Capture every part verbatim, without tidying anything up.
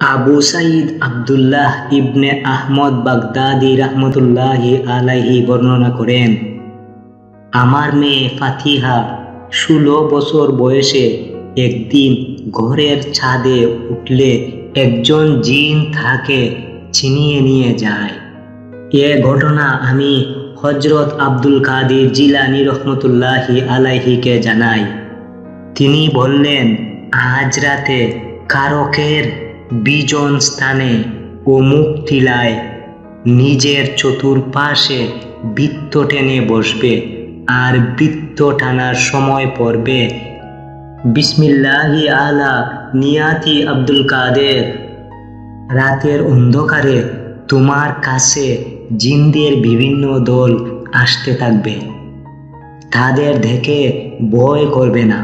আবু সাঈদ আব্দুল্লাহ ইবনে আহমদ বাগদাদি রাহমাতুল্লাহি আলাইহি বর্ণনা করেন, আমার মেয়ে ফাতিহা ষোলো বছর বয়সে একদিন ঘরের ছাদে উঠলে একজন জিন তাকে ছিনিয়ে নিয়ে যায়। এ ঘটনা আমি হযরত আব্দুল কাদির জিলানী রহমতুল্লাহি আলাইহিকে জানাই। তিনি বললেন, আজ রাতে কারকের বিজন স্থানে অমুক টিলায় নিজের চতুর্পাশে বৃত্ত টেনে বসবে, আর বৃত্ত টানার সময় পড়বে বিসমিল্লাহি আলা নিয়াতি আব্দুল কাদের। রাতের অন্ধকারে তোমার কাছে জিনদের বিভিন্ন দল আসতে থাকবে, তাদের দেখে ভয় করবে না।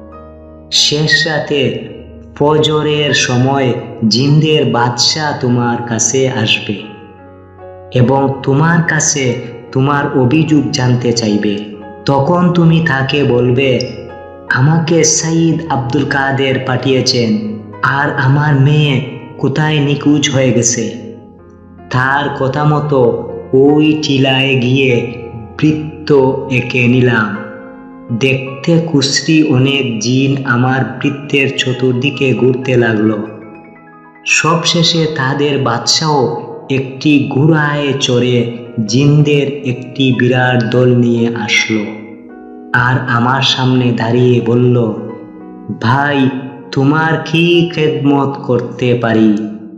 শেষ রাতে ফজরের সময় জিনদের বাদশা তোমার কাছে আসবে এবং তোমার কাছে তোমার অভিযোগ জানতে চাইবে। তখন তুমি তাকে বলবে, আমাকে সাঈদ আব্দুল কাদের পাঠিয়েছেন, আর আমার মেয়ে কোথায় নিখোঁজ হয়ে গেছে। তার কথা মতো ওই টিলায় গিয়ে বৃত্ত এঁকে নিলাম। দেখতে কুশ্রী অনেক জিন আমার বৃত্তের চতুর্দিকে ঘুরতে লাগলো। সবশেষে তাদের বাদশাও একটি ঘোড়ায় চড়ে জিনদের একটি বিরাট দল নিয়ে আসলো, আর আমার সামনে দাঁড়িয়ে বলল, ভাই, তোমার কি খেদমত করতে পারি?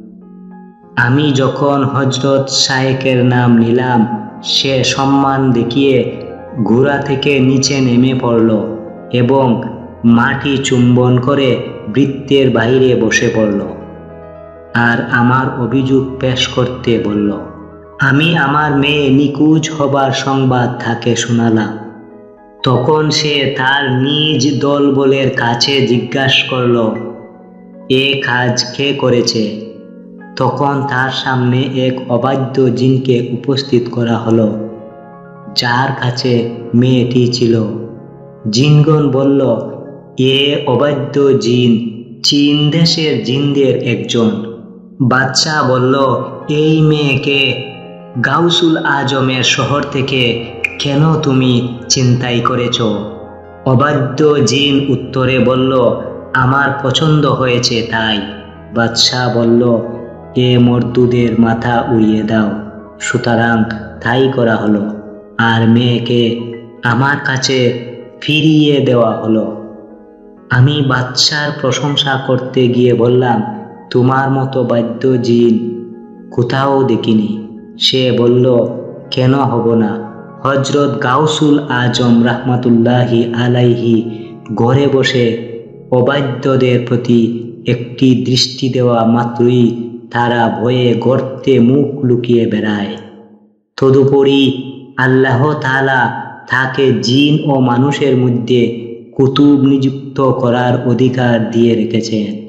আমি যখন হযরত শায়েকের নাম নিলাম, সে সম্মান দেখিয়ে ঘোড়া থেকে নিচে নেমে পড়ল এবং মাটি চুম্বন করে বৃত্তের বাইরে বসে পড়ল, আর আমার অভিযোগ পেশ করতে বলল। আমি আমার মেয়ে নিখোঁজ হবার সংবাদ তাকে শোনালাম। তখন সে তার নিজ দলবলের কাছে জিজ্ঞাসা করল, এ কাজ কে করেছে? তখন তার সামনে এক অবাধ্য জিনকে উপস্থিত করা হলো, যার কাছে মেয়েটি ছিল। জিনগণ বলল, এ অবাধ্য জিন চীন দেশের জিনদের একজন। বাদশা বলল, এই মেয়েকে গাউসুল আজমের শহর থেকে কেন তুমি চিন্তাই করেছ? অবাধ্য জিন উত্তরে বলল, আমার পছন্দ হয়েছে তাই। বাদশা বলল, এ মর্দুদের মাথা উড়িয়ে দাও। সুতরাং তাই করা হলো, আর মেয়েকে আমার কাছে ফিরিয়ে দেওয়া হলো। আমি বাদশার প্রশংসা করতে গিয়ে বললাম, তোমার মতো বাধ্য জিন কোথাও দেখিনি। সে বলল, কেন হব না? হযরত গাউসুল আজম রাহমাতুল্লাহি আলাইহি ঘরে বসে অবাধ্যদের প্রতি একটি দৃষ্টি দেওয়া মাত্রই তারা ভয়ে গর্তে মুখ লুকিয়ে বেড়ায়। তদুপরি আল্লাহ তাআলা তাকে জিন ও মানুষের মধ্যে কুতুব নিযুক্ত করার অধিকার দিয়ে রেখেছেন।